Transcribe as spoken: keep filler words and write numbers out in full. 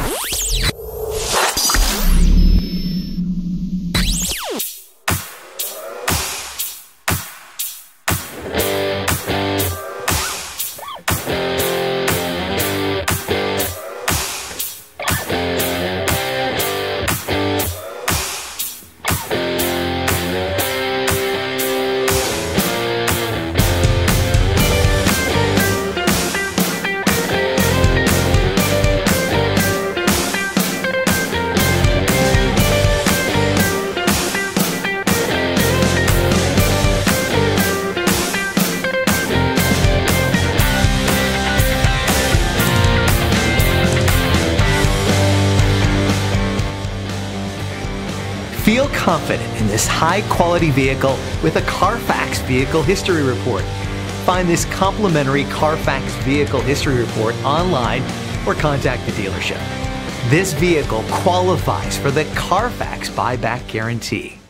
Feel confident in this high-quality vehicle with a Carfax Vehicle History Report. Find this complimentary Carfax Vehicle History Report online or contact the dealership. This vehicle qualifies for the Carfax Buyback Guarantee.